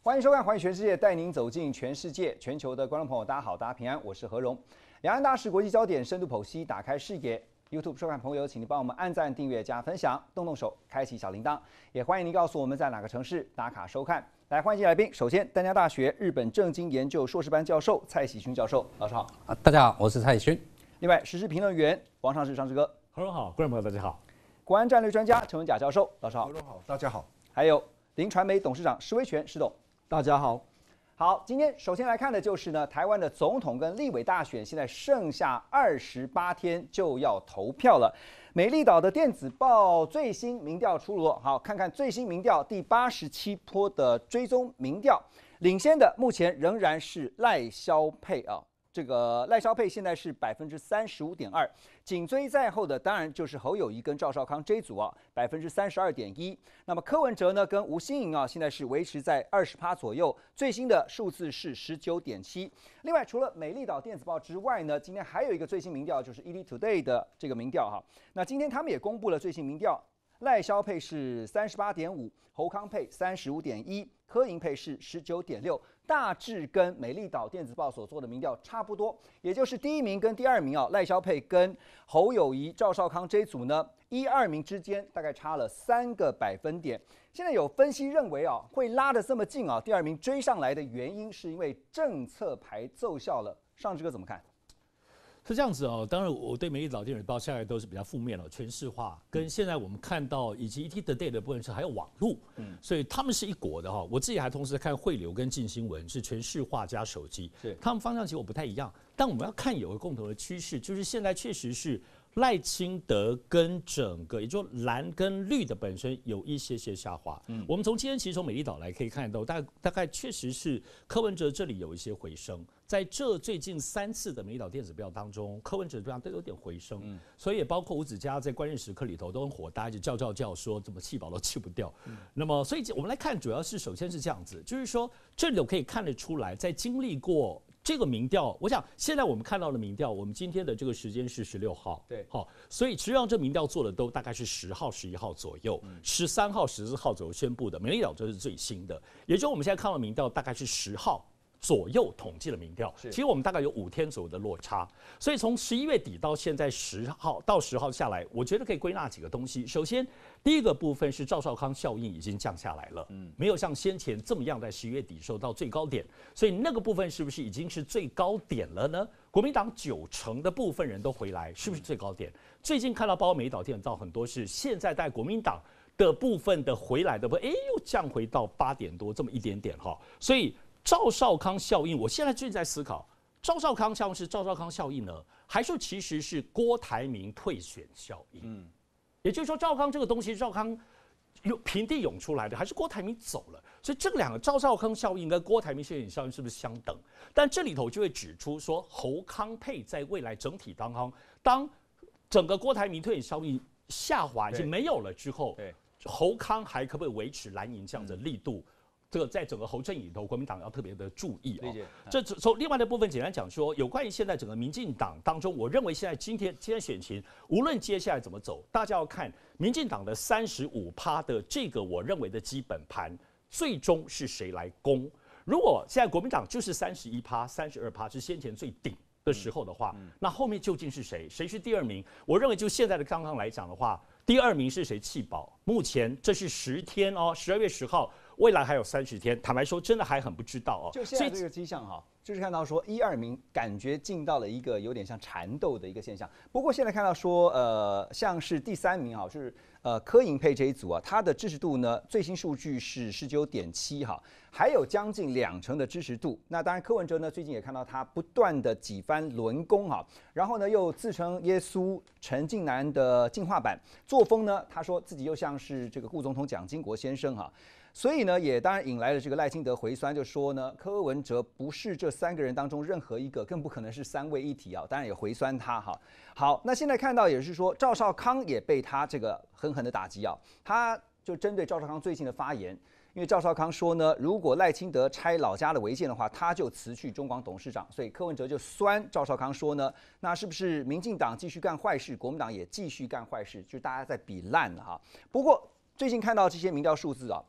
欢迎收看《环宇全世界》，带您走进全世界。全球的观众朋友，大家好，大家平安，我是何荣。两岸大事、国际焦点，深度剖析，打开视野。YouTube 收看朋友，请您帮我们按赞、订阅、加分享，动动手，开启小铃铛。也欢迎您告诉我们在哪个城市打卡收看。来，欢迎来宾。首先，淡江大学日本政经研究硕士班教授蔡喜勋教授，老师好。 大家好，我是蔡喜勋。 另外，时事评论员王尚志尚志哥， 何荣好，观众朋友大家好。 国安战略专家陈文甲教授，老师好。 何荣好，大家好。 还有林传媒董事长施威全施董， 大家好。 好，今天首先来看的就是呢，台湾的总统跟立委大选，现在剩下28天就要投票了。美丽岛的电子报最新民调出炉了，好，看看最新民调第87波的追踪民调，领先的目前仍然是赖萧配啊。这个赖萧配现在是35.2%，紧追在后的当然就是侯友宜跟赵少康这一组啊，32.1%。那么柯文哲呢跟吴欣盈啊，现在是维持在20%左右，最新的数字是19.7%。另外，除了美丽岛电子报之外呢，今天还有一个最新民调，就是 ETtoday 的这个民调哈。那今天他们也公布了最新民调，赖萧配是38.5%，侯康配35.1%，柯盈配是19.6%。大致跟美丽岛电子报所做的民调差不多，也就是第一名跟第二名啊，赖萧配跟侯友宜、赵少康这一组呢，1、2名之间大概差了3个百分点。现在有分析认为啊，会拉得这么近啊，第二名追上来的原因是因为政策牌奏效了。尚志哥怎么看？ 是这样子哦，当然我对美丽岛电子报现在都是比较负面了，全市化跟现在我们看到以及 ETtoday 的部分是还有网络，所以他们是一国的哈。我自己还同时在看汇流跟镜新闻，是全市化加手机，他们方向其实我不太一样，但我们要看有个共同的趋势，就是现在确实是赖清德跟整个也就蓝跟绿的本身有一些下滑。我们从今天其实从美丽岛来可以看到，大概确实是柯文哲这里有一些回升。在这最近3次的美丽岛电子报当中，柯文哲这样都有点回升，所以也包括吴子嘉在关键时刻里头都很火大，一直叫说怎么气饱都气不掉。那么，所以我们来看，主要是首先是这样子，就是说这里我可以看得出来，在经历过这个民调，我想现在我们看到的民调，我们今天的这个时间是16号， 对， 好，所以实际上这民调做的都大概是10号、11号左右，13号、14号左右宣布的，美丽岛这是最新的，也就是我们现在看到的民调大概是10号。左右统计的民调，其实我们大概有5天左右的落差，所以从11月底到现在10号到10号下来，我觉得可以归纳几个东西。首先，第一个部分是赵少康效应已经降下来了，没有像先前这么样在11月底收到最高点，所以那个部分是不是已经是最高点了呢？国民党90%的部分人都回来，是不是最高点？最近看到包括美丽岛电子报很多是现在在国民党的部分的回来的部分，又降回到8点多这么一点点哈，所以。赵少康效应，我现在最近在思考，赵少康效应是赵少康效应呢，还是其实是郭台铭退选效应？也就是说，赵少康这个东西，赵少康平地涌出来的，还是郭台铭走了？所以这两个赵少康效应跟郭台铭退选效应是不是相等？但这里头就会指出说，侯康配在未来整体当整个郭台铭退选效应下滑已经没有了之后，侯康还可不可以维持蓝营这样的力度？这个在整个侯阵营里头，国民党要特别的注意啊。这从另外的部分简单讲说，有关于现在整个民进党当中，我认为现在今天选情，无论接下来怎么走，大家要看民进党的35%的这个我认为的基本盘，最终是谁来攻。如果现在国民党就是31%、32%是先前最顶的时候的话，那后面究竟是谁？谁是第二名？我认为就现在的刚刚来讲的话，第二名是谁弃保？目前这是10天哦，12月10号。未来还有30天，坦白说，真的还很不知道哦。 就现在这个迹象哈，就是看到说1、2名感觉进到了一个有点像缠斗的一个现象。不过现在看到说，像是第3名哈，就是柯盈配这一组啊，他的支持度呢，最新数据是19.7哈，还有将近20%的支持度。那当然，柯文哲呢，最近也看到他不断的几番轮攻哈，然后呢又自称耶稣陈近南的进化版，作风呢，他说自己又像是这个顾总统蒋经国先生哈。所以呢，也当然引来了这个赖清德回酸，就说呢，柯文哲不是这3个人当中任何一个，更不可能是3位一体啊。当然也回酸他哈。好，那现在看到也是说，赵少康也被他这个狠狠的打击啊。他就针对赵少康最近的发言，因为赵少康说呢，如果赖清德拆老家的违建的话，他就辞去中广董事长。所以柯文哲就酸赵少康说呢，那是不是民进党继续干坏事，国民党也继续干坏事，就是大家在比烂了哈。不过最近看到这些民调数字啊。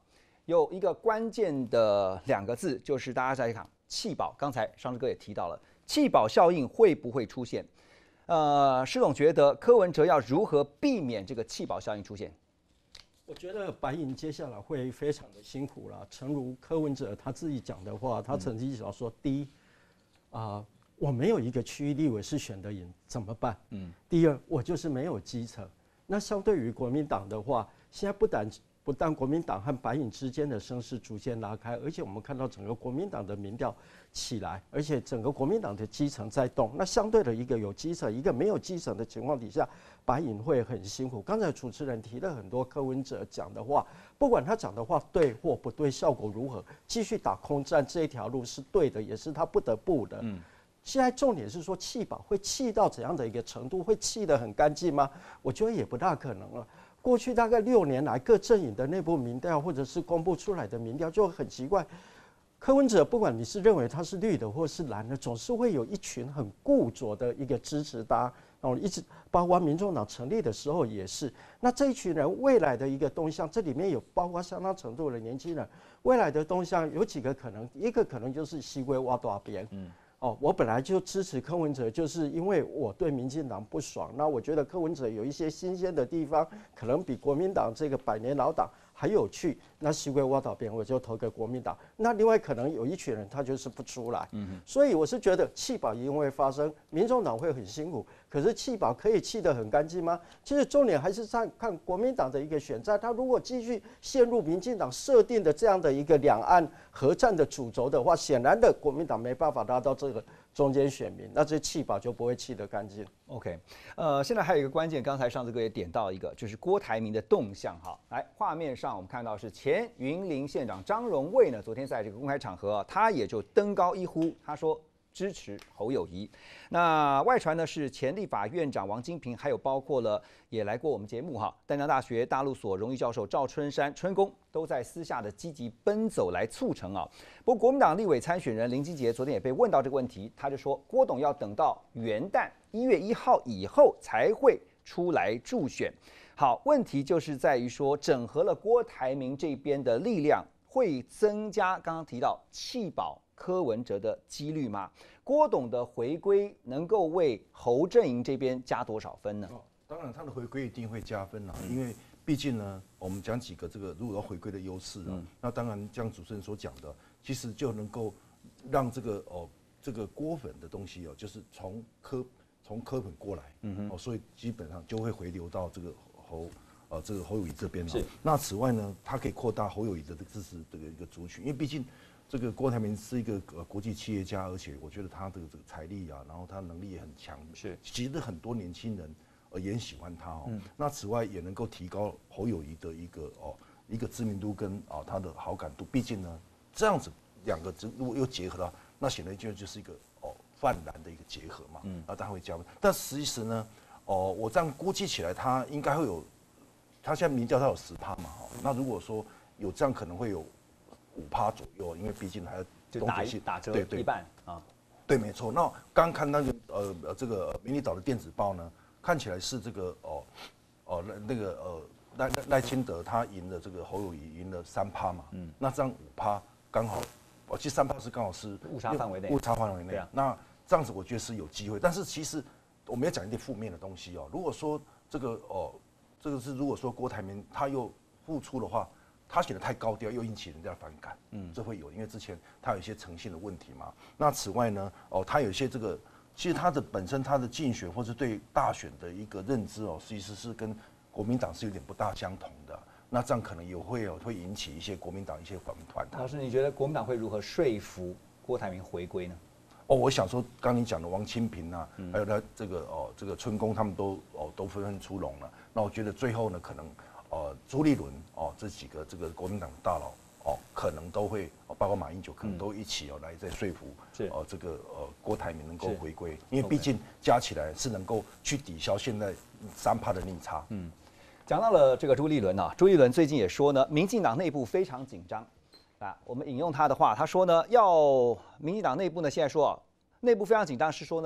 有一个关键的2个字，就是大家在讲弃保。刚才尚志哥也提到了，弃保效应会不会出现？施总觉得柯文哲要如何避免这个弃保效应出现？ 我觉得白银接下来会非常的辛苦啦。诚如柯文哲他自己讲的话，他曾经讲说，第一，我没有一个区域立委是选得赢，怎么办？第二，我就是没有基层。那相对于国民党的话，现在不但国民党和白银之间的声势逐渐拉开，而且我们看到整个国民党的民调起来，而且整个国民党的基层在动。那相对的一个有基层，一个没有基层的情况底下，白银会很辛苦。刚才主持人提了很多柯文哲讲的话，不管他讲的话对或不对，效果如何，继续打空战这一条路是对的，也是他不得不的。现在重点是说弃保会弃到怎样的一个程度？会弃得很干净吗？我觉得也不大可能了。过去大概6年来，各阵营的内部民调或者是公布出来的民调就很奇怪。柯文哲不管你是认为他是绿的或是蓝的，总是会有一群很固着的一个支持他，然后一直包括民众党成立的时候也是。那这一群人未来的一个动向，这里面有包括相当程度的年轻人，未来的动向有几个可能，一个可能就是西归挖大边。我本来就支持柯文哲，就是因为我对民进党不爽。那我觉得柯文哲有一些新鲜的地方，可能比国民党这个100年老党还有趣。那西归挖倒边，我就投给国民党。那另外可能有一群人他就是不出来。所以我是觉得弃保一定会发生，民众党会很辛苦。可是弃保可以弃得很干净吗？其实重点还是在看国民党的一个选战。他如果继续陷入民进党设定的这样的一个两岸合战的主轴的话，显然的国民党没办法达到这个中间选民，那这弃保就不会弃得干净。 OK， 现在还有一个关键，刚才尚志哥也点到一个，就是郭台铭的动向。哈，来，画面上我们看到是前云林县长张荣卫呢，昨天在这个公开场合，他也就登高一呼，他说支持侯友宜。那外传呢是前立法院长王金平，还有包括了也来过我们节目哈，淡江大学大陆所荣誉教授赵春山春公都在私下的积极奔走来促成啊。不过国民党立委参选人林基杰昨天也被问到这个问题，他就说郭董要等到元旦1月1号以后才会出来助选。好，问题就是在于说整合了郭台铭这边的力量，会增加刚刚提到弃保柯文哲的几率吗？郭董的回归能够为侯阵营这边加多少分呢？ 当然他的回归一定会加分啦，因为毕竟呢，我们讲几个这个如果要回归的优势啊，那当然像主持人所讲的，其实就能够让这个郭粉的东西就是从柯粉过来，所以基本上就会回流到这个侯友宜这边了。那此外呢，它可以扩大侯友宜的支持这个一个族群，因为毕竟这个郭台铭是一个国际企业家，而且我觉得他的这个财力啊，然后他能力也很强，是其实很多年轻人也很喜欢他哦。那此外也能够提高侯友宜的一个知名度跟他的好感度。毕竟呢，这样子2个如果又结合到，那显然就是一个泛蓝的一个结合嘛，那当然会加分。但其实呢，我这样估计起来，他应该会有，他现在民调他有10%嘛，那如果说有这样，可能会有5%左右，因为毕竟还要就打折一半啊。 对，没错。那刚看那个这个民进党的电子报呢，看起来是这个赖清德他赢了这个侯友宜赢了3%嘛，那这样5%刚好，其实3%是刚好是误差范围内， 啊。那这样子我觉得是有机会，但是其实我们要讲一点负面的东西哦。如果说这个是如果说郭台铭他又付出的话，他显得太高调，又引起人家的反感，这会有，因为之前他有一些诚信的问题嘛。那此外呢，他有一些这个，其实他的本身他的竞选或是对大选的一个认知其实是跟国民党是有点不大相同的。那这样可能也会引起一些国民党一些反弹。 老师，你觉得国民党会如何说服郭台铭回归呢？ 我想说，刚你讲的王清平啊，还有他这个春公，他们都纷纷出笼了。那我觉得最后呢，可能朱立伦这几个这个国民党的大佬可能都会包括马英九可能都一起来再说服这个郭台铭能够回归，因为毕竟加起来是能够去抵消现在3%的逆差。 讲到了这个朱立伦啊，朱立伦最近也说呢，民进党内部非常紧张啊。我们引用他的话，他说呢，要民进党内部呢现在说内部非常紧张，是说呢，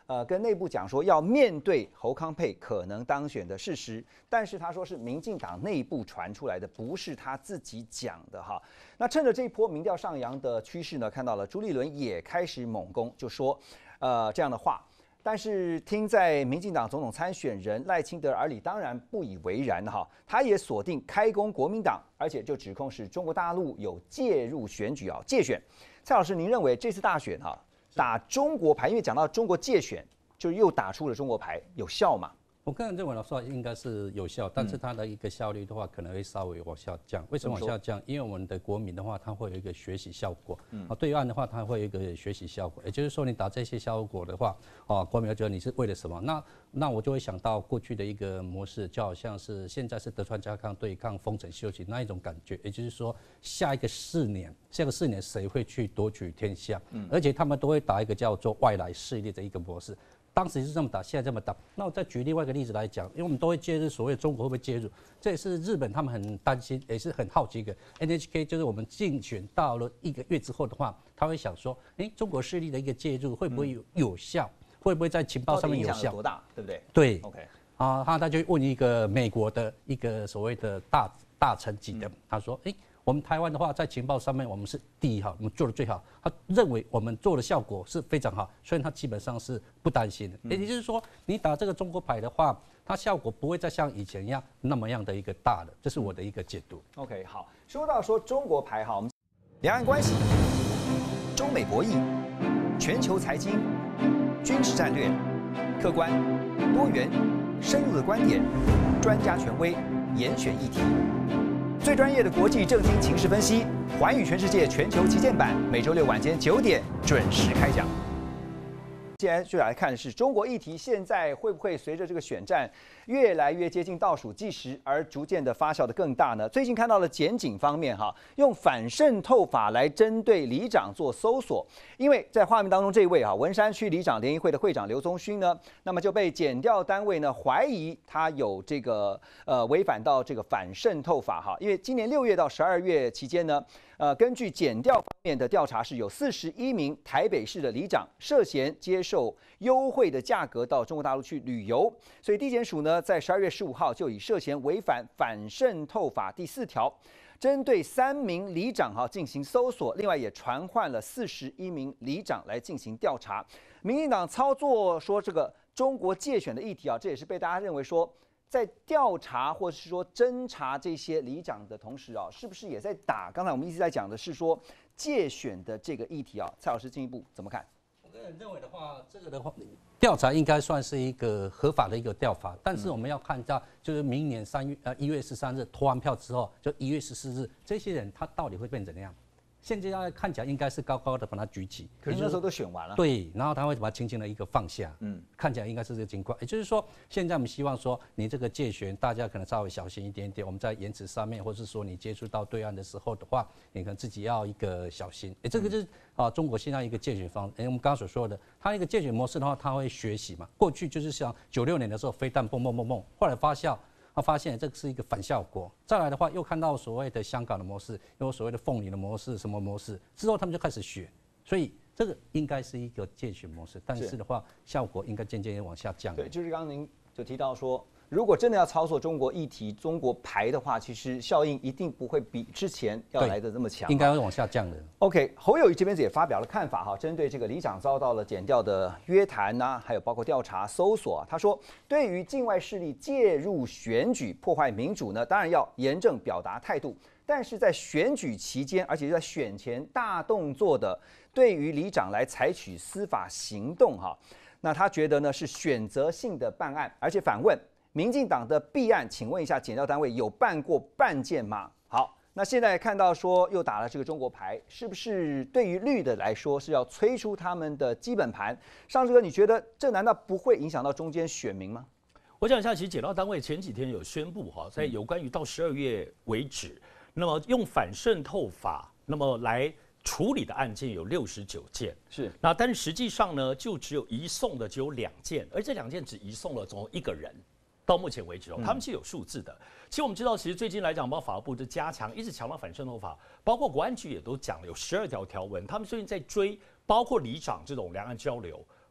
跟内部讲说要面对侯康配可能当选的事实，但是他说是民进党内部传出来的，不是他自己讲的哈。那趁着这一波民调上扬的趋势呢，看到了朱立伦也开始猛攻，就说这样的话。但是听在民进党总统参选人赖清德耳里，当然不以为然哈。他也锁定开攻国民党，而且就指控是中国大陆有介入选举啊，介选。蔡老师，您认为这次大选哈打中国牌，因为讲到中国介选，就又打出了中国牌，有效吗？ 我个人认为的话，应该是有效，但是它的一个效率的话，可能会稍微往下降。为什么往下降？因为我们的国民的话，它会有一个学习效果。对岸的话，它会有一个学习效果。也就是说，你打这些效果的话，国民会觉得你是为了什么？那我就会想到过去的一个模式，就好像是现在是德川家康对抗丰臣秀吉那一种感觉。也就是说，下个4年谁会去夺取天下？而且他们都会打一个叫做外来势力的一个模式。当时是这么打，现在这么打。那我再举另外一个例子来讲，因为我们都会介入所谓中国会不会介入，这也是日本他们很担心，也是很好奇一个 NHK， 就是我们竞选到了1个月之后的话，他会想说，中国势力的一个介入会不会有效？会不会在情报上面有效？ 多大，对不对？ 对 ，OK。 他就问一个美国的一个所谓的大臣级的，他说，我们台湾的话，在情报上面我们是第一号，我们做的最好。他认为我们做的效果是非常好，所以他基本上是不担心的。也就是说，你打这个中国牌的话，它效果不会再像以前一样那么样的一个大的，这是我的一个解读。 OK， 好，说到中国牌哈，我们两岸关系、中美博弈、全球财经、军事战略，客观、多元、深入的观点，专家权威，严选议题。最专业的国际政经情势分析，寰宇全世界全球旗舰版，每周6晚间9点准时开讲。接下来就来看的是中国议题，现在会不会随着这个选战越来越接近倒数计时，而逐渐的发酵的更大呢？最近看到了检警方面用反渗透法来针对里长做搜索，因为在画面当中这一位文山区里长联谊会的会长刘宗勋呢，那么就被检调单位呢怀疑他有这个违反到这个反渗透法因为今年6月到12月期间呢。根据检调方面的调查，是有41名台北市的里长涉嫌接受优惠的价格到中国大陆去旅游，所以地检署呢在12月15号就以涉嫌违反反渗透法第4条，针对3名里长进行搜索，另外也传唤了41名里长来进行调查。民进党操作说这个中国介选的议题这也是被大家认为说。在调查或是说侦查这些里长的同时是不是也在打？刚才我们一直在讲的是说介选的这个议题蔡老师进一步怎么看？ 我个人认为的话，这个的话调查应该算是一个合法的一个调查，但是我们要看到就是明年1月13日投完票之后，就1月14日，这些人他到底会变怎样？现在看起来应该是高高的把它举起， 可是那时候都选完了。 对，然后他会把它轻轻的一个放下，看起来应该是这个情况。也就是说，现在我们希望说，你这个介选，大家可能稍微小心一点点。我们在言辞上面，或是说你接触到对岸的时候的话，你可能自己要一个小心。这个就是中国现在一个介选方，我们刚刚所说的，它一个介选模式的话，它会学习嘛。过去就是像96年的时候，飞弹蹦蹦蹦蹦，后来发酵。他发现这个是一个反效果，再来的话又看到所谓的香港的模式，又有所谓的凤梨的模式，什么模式之后他们就开始学，所以这个应该是一个介选模式，但是的话效果应该渐渐往下降。 对，就是刚刚您就提到说，如果真的要操作中国议题、中国牌的话，其实效应一定不会比之前要来的这么强， 应该会往下降的。 OK， 侯友宜这边也发表了看法针对这个里长遭到了检调的约谈还有包括调查搜索他说，对于境外势力介入选举、破坏民主呢，当然要严正表达态度，但是在选举期间，而且在选前大动作的，对于里长来采取司法行动那他觉得呢是选择性的办案，而且反问。民进党的弊案，请问一下，检调单位有办过办件吗？好，那现在看到说又打了这个中国牌，是不是对于绿的来说是要催出他们的基本盘？尚志哥，你觉得这难道不会影响到中间选民吗？ 我讲一下，其实检调单位前几天有宣布在有关于到12月为止，那么用反渗透法，那么来处理的案件有69件， 是。 那但是实际上呢，就只有移送的只有2件，而这2件只移送了总共1个人。到目前为止他们是有数字的。其实我们知道，其实最近来讲，包括法务部就加强，一直强调反渗透法，包括国安局也都讲了有12条条文，他们最近在追，包括里长这种两岸交流，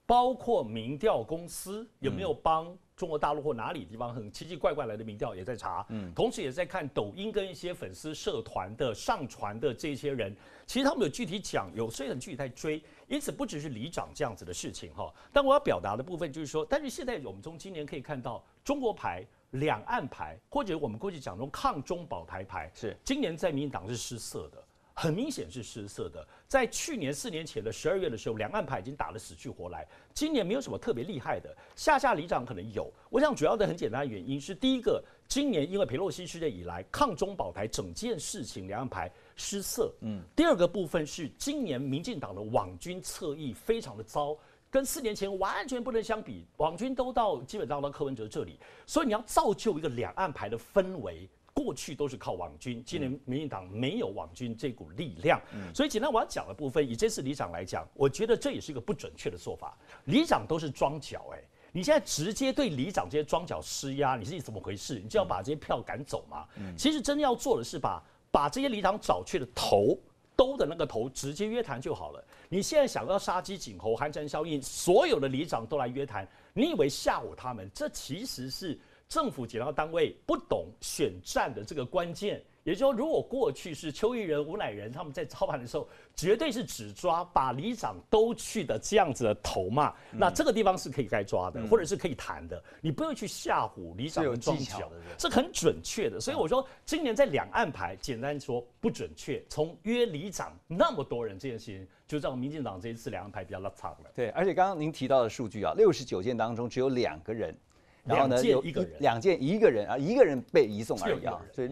包括民调公司有没有帮中国大陆或哪里地方很奇奇怪怪来的民调也在查，同时也在看抖音跟一些粉丝社团的上传的这些人，其实他们有具体讲，有些人具体在追，因此不只是里长这样子的事情哈。但我要表达的部分就是说，但是现在我们从今年可以看到，中国牌、两岸牌，或者我们过去讲中抗中保台牌， 是今年在民进党是失色的。很明显是失色的，在去年4年前的12月的时候，两岸牌已经打得死去活来。今年没有什么特别厉害的，下里长可能有。我想主要的很简单的原因是，第一个，今年因为裴洛西事件以来，抗中保台整件事情两岸牌失色。第二个部分是今年民进党的网军侧翼非常的糟。跟4年前完全不能相比，网军都基本上到柯文哲这里，所以你要造就一个两岸牌的氛围。过去都是靠网军，今年民进党没有网军这股力量，所以简单我要讲的部分，以这次里长来讲，我觉得这也是一个不准确的做法。里长都是庄脚，你现在直接对里长这些庄脚施压，你是怎么回事？你就要把这些票赶走嘛？其实真的要做的是把这些里长找去的头。兜的那个头直接约谈就好了。你现在想要杀鸡儆猴、寒蝉效应，所有的里长都来约谈，你以为吓唬他们？这其实是政府检调单位不懂选战的这个关键。也就是说，如果过去是邱毅人、吴乃仁他们在操盘的时候，绝对是只抓把里长都去的这样子的头嘛，那这个地方是可以该抓的，或者是可以谈的，你不用去吓唬里长跟庄脚，是很准确的。所以我说，今年在两岸牌，简单说不准确。从约里长那么多人这件事情，就让民进党这一次两岸牌比较拉长了。 对，而且刚刚您提到的数据啊，69件当中只有2个人。然后呢，有2件1个人啊，1个人被移送而已啊，所以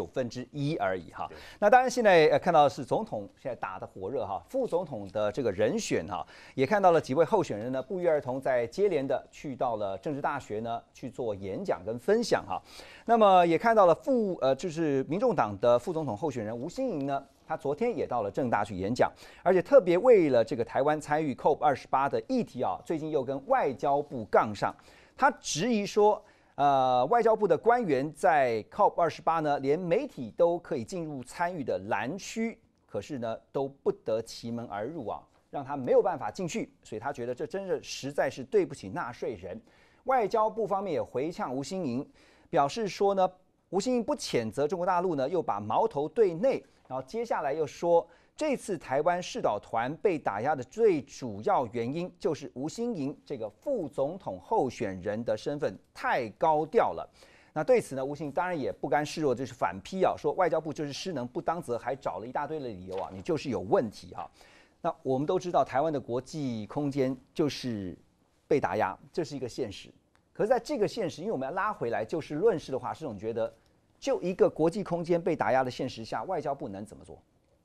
69%而已哈。那当然现在看到的是总统现在打得火热哈，副总统的这个人选哈，也看到了几位候选人呢不约而同在接连的去到了政治大学呢去做演讲跟分享哈。那么也看到了就是民众党的副总统候选人吴欣盈呢。他昨天也到了政大去演讲，而且特别为了这个台湾参与 COP28 的议题啊，最近又跟外交部杠上。他质疑说，外交部的官员在 COP28 呢，连媒体都可以进入参与的蓝区，可是呢，都不得其门而入啊，让他没有办法进去。所以他觉得这真的实在是对不起纳税人。外交部方面也回呛吴欣盈，表示说呢，吴欣盈不谴责中国大陆呢，又把矛头对内，然后接下来又说。这次台湾视导团被打压的最主要原因，就是吴欣盈这个副总统候选人的身份太高调了。那对此呢，吴欣盈当然也不甘示弱，就是反批啊，说外交部就是失能不当责，还找了一大堆的理由啊，你就是有问题哈。那我们都知道，台湾的国际空间就是被打压，这是一个现实。可是在这个现实，因为我们要拉回来就事论事的话，是总觉得就一个国际空间被打压的现实下，外交部能怎么做？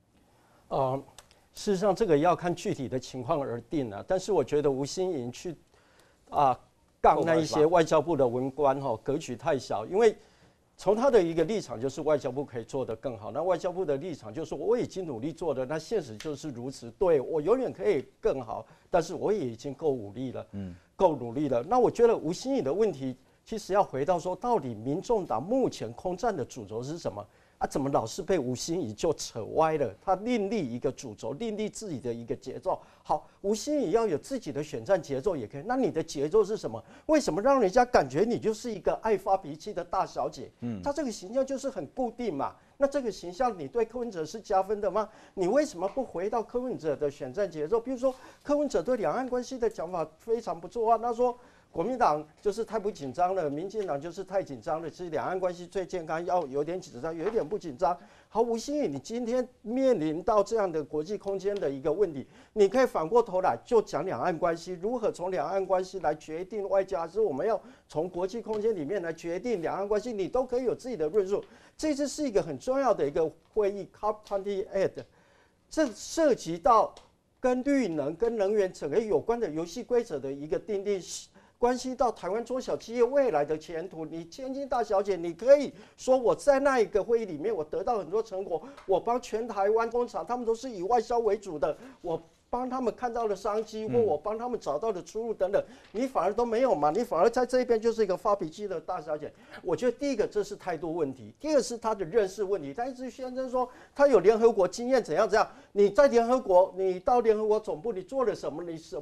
事实上这个要看具体的情况而定啊。但是我觉得吴欣盈去杠那一些外交部的文官格局太小，因为从他的一个立场就是外交部可以做得更好，那外交部的立场就是我已经努力做的，那现实就是如此，对我永远可以更好，但是我也已经够努力了，够努力了。那我觉得吴欣盈的问题其实要回到说，到底民众党目前空战的主轴是什么？怎么老是被吴欣盈就扯歪了？他另立一个主轴，另立自己的一个节奏。好，吴欣盈要有自己的选战节奏也可以。那你的节奏是什么？为什么让人家感觉你就是一个爱发脾气的大小姐？他这个形象就是很固定嘛。那这个形象你对柯文哲是加分的吗？你为什么不回到柯文哲的选战节奏？比如说柯文哲对两岸关系的讲法非常不错啊，他说。国民党就是太不紧张了，民进党就是太紧张了。其实两岸关系最健康，要有点紧张，有一点不紧张。好，吴欣盈，你今天面临到这样的国际空间的一个问题，你可以反过头来就讲两岸关系，如何从两岸关系来决定外交，还是我们要从国际空间里面来决定两岸关系，你都可以有自己的论述。这次是一个很重要的一个会议 ，COP28， 这涉及到跟绿能、跟能源整个有关的游戏规则的一个订定。关系到台湾中小企业未来的前途，你千金大小姐，你可以说我在那一个会议里面，我得到很多成果，我帮全台湾工厂，他们都是以外销为主的，我帮他们看到了商机，或我帮他们找到了出路等等，你反而都没有嘛？你反而在这一边就是一个发脾气的大小姐。我觉得第一个这是态度问题，第二个是他的认识问题。他一直宣称说他有联合国经验怎样怎样，你在联合国，你到联合国总部你做了什么？你什么？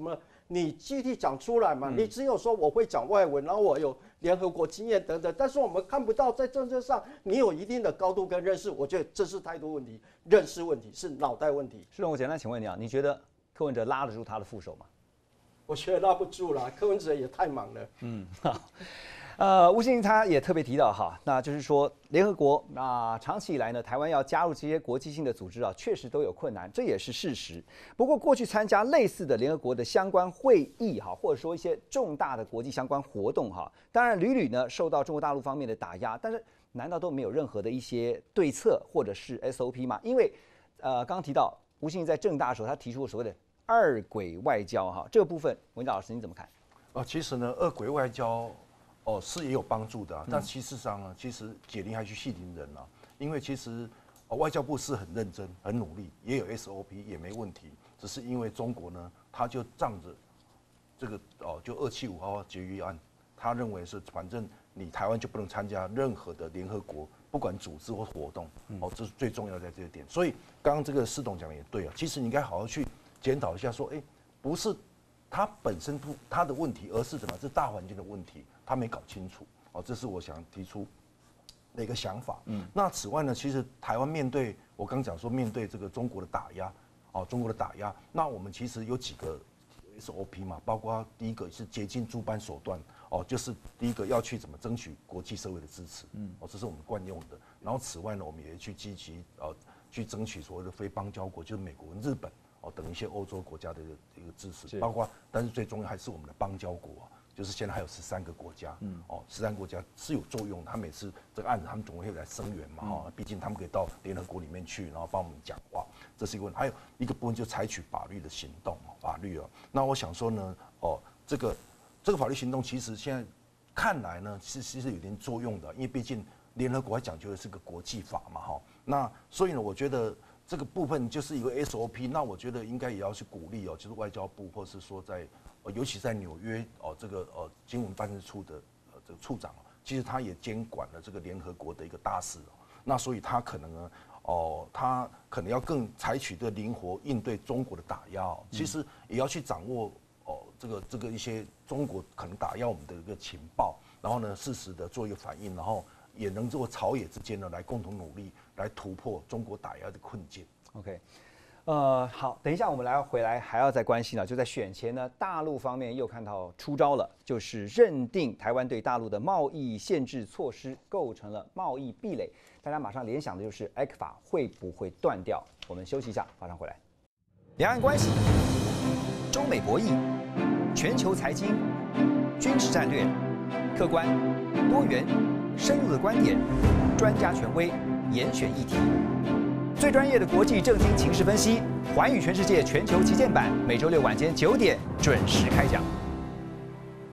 你具体讲出来嘛？你只有说我会讲外文，然后我有联合国经验等等，但是我们看不到在政策上你有一定的高度跟认识，我觉得这是态度问题、认识问题，是脑袋问题。 世龙，我简单请问你啊，你觉得柯文哲拉得住他的副手吗？ 我觉得拉不住啦，柯文哲也太忙了。 好。吴欣盈他也特别提到哈，那就是说联合国长期以来呢，台湾要加入这些国际性的组织啊，确实都有困难，这也是事实。不过过去参加类似的联合国的相关会议哈，或者说一些重大的国际相关活动哈，当然屡屡呢受到中国大陆方面的打压，但是难道都没有任何的一些对策或者是 SOP 吗？因为刚刚提到吴欣盈在政大的时候，他提出了所谓的二轨外交哈，这个部分文藻老师你怎么看？ 其实呢，二轨外交。是也有帮助的但其实上呢，其实解铃还须系铃人啊，因为其实外交部是很认真、很努力，也有 SOP 也没问题，只是因为中国呢，他就仗着这个就275号决议案，他认为是反正你台湾就不能参加任何的联合国不管组织或活动这是最重要的在这个点。所以刚刚这个施董讲的也对啊，其实你应该好好去检讨一下，说不是他本身他的问题，而是怎么是大环境的问题。他没搞清楚这是我想提出的一个想法。那此外呢，其实台湾面对我刚讲说面对这个中国的打压，中国的打压，那我们其实有几个 SOP 嘛，包括第一个是竭尽诸般手段，就是第一个要去怎么争取国际社会的支持，这是我们惯用的。然后此外呢，我们也去积极去争取所谓的非邦交国，就是美国、日本等一些欧洲国家的一个支持，包括但是最重要还是我们的邦交国就是现在还有13个国家，13个国家是有作用的。他每次这个案子，他们总会来声援嘛，毕竟他们可以到联合国里面去，然后帮我们讲话，这是一个问题。还有一个部分就采取法律的行动，法律那我想说呢，这个法律行动其实现在看来呢，其实有点作用的，因为毕竟联合国还讲究的是个国际法嘛，那所以呢，我觉得这个部分就是一个 SOP， 那我觉得应该也要去鼓励就是外交部或是说在。尤其在纽约这个经文办事处的这个处长，其实他也监管了这个联合国的一个大事那所以他可能呢他可能要更采取的灵活应对中国的打压其实也要去掌握这个一些中国可能打压我们的一个情报，然后呢适时的做一个反应，然后也能做朝野之间呢来共同努力来突破中国打压的困境。 OK。好，等一下我们回来还要再关心了，就在选前呢，大陆方面又看到出招了，就是认定台湾对大陆的贸易限制措施构成了贸易壁垒，大家马上联想的就是 ECFA 会不会断掉？我们休息一下，马上回来。两岸关系、中美博弈、全球财经、军事战略，客观、多元、深入的观点，专家权威，严选议题。最专业的国际政经情势分析，寰宇全世界全球旗舰版，每周六晚间9点准时开讲。